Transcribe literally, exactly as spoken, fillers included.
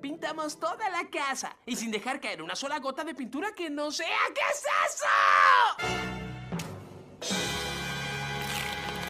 pintamos toda la casa y sin dejar caer una sola gota de pintura que no sea. ¿Qué es eso?